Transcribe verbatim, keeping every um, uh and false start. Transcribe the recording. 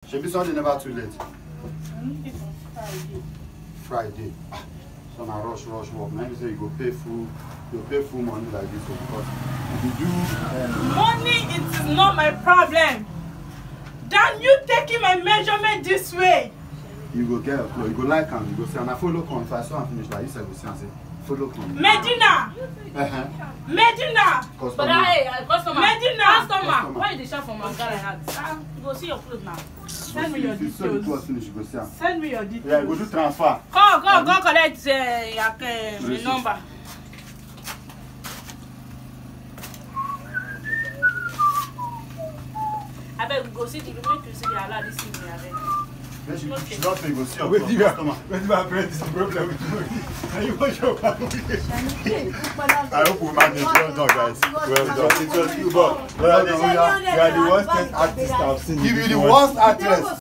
Should be Sunday never too late. Friday. Friday. So now rush, rush, work. Now you say you go pay full, you pay full money like this because if you do um, money, it is not my problem. Than you taking my measurement this way. You go get a floor, you go like and you go say, and I follow come. If I saw and finish like you said, go see and say, follow come. Medina! Uh-huh. Medina! But hey, customer. Medina! Customer! Why did they shop from my car like that? Ah, go see your clothes now. Send me your If you saw the details. clothes finish, you go see am. Send me your details. Yeah, go do transfer. Go, go, go collect uh, your uh, number. I beg go see the make you see the allow this thing here. Then she, she don't pay, go see your Wait, you customer. wait, my friend, this is the problem with you. And you want your family. I hope we manage. Well done, guys. Well done. It was you, but you are the worst artist I've seen. Give you the worst actress.